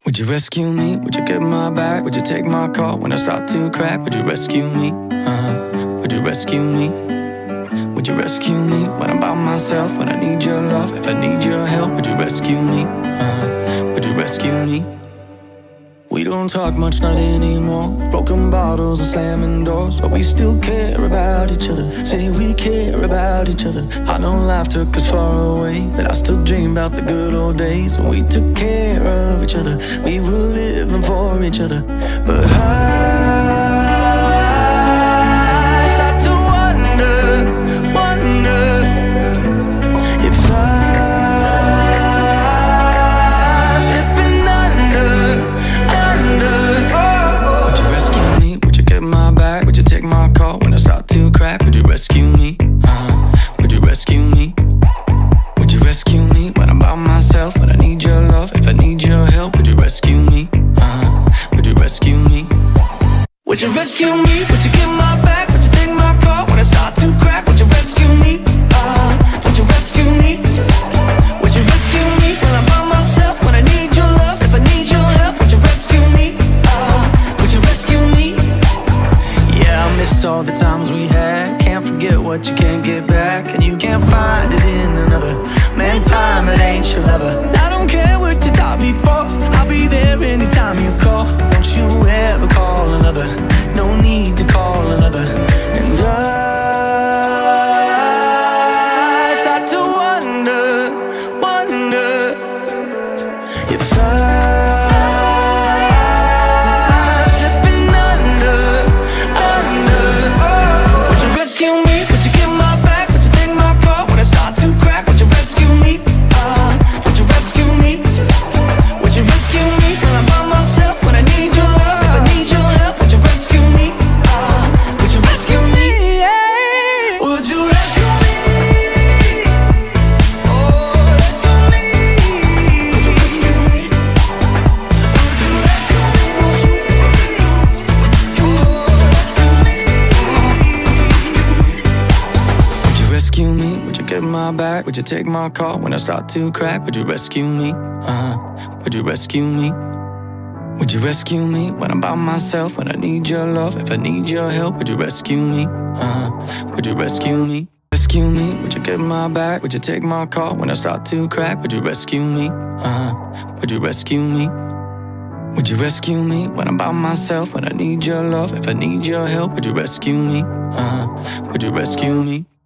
Would you rescue me? Would you get my back? Would you take my call when I start to crack? Would you rescue me? Would you rescue me? Would you rescue me when I'm by myself? When I need your love, if I need your help, would you rescue me? Would you rescue me? We don't talk much, not anymore. Broken bottles and slamming doors, but we still care about each other. Say we care about each other. I know life took us far away, but I still dream about the good old days when we took care of each other. We were living for each other. But I start to wonder if I'm slipping under. Would you rescue me? Would you get my back? Would you take my call when I start to crack? Would you rescue me? Would you rescue me? Would you rescue me when I'm by myself? When I need your love, if I need your help, would you rescue me? Would you rescue me? Would you rescue me? Would you get my back? Would you take my call when I start to crack? Would you rescue me? Would you rescue me? Would you rescue me when I'm by myself? When I need your love, if I need your help, would you rescue me? Would you rescue me? Yeah, I miss all the times we had. Can't forget what you can't get back, and you can't find it in another. Man, time, it ain't your lover. I don't care what you thought before, I'll be there anytime you call. Don't you ever call another, no need to call another. And I start to wonder if I'm slipping under. Would you rescue me? Would you get my back? Would you take my call when I start to crack? Would you rescue me? Would you rescue me? Would you rescue me when I'm by myself? When I need your love, if I need your help, would you rescue me? Would you rescue me? Would you rescue me? Oh, rescue me. Would you rescue me? Would you rescue me? Oh, rescue me. Would you rescue me? Would you get my back? Would you take my call when I start to crack? Would you rescue me? Would you rescue me? Would you rescue me when I'm by myself? When I need your love, if I need your help, would you rescue me? Would you rescue me? Rescue me? Would you get my back? Would you take my call when I start to crack? Would you rescue me? Would you rescue me? Would you rescue me when I'm by myself? When I need your love, if I need your help, would you rescue me? Would you rescue me?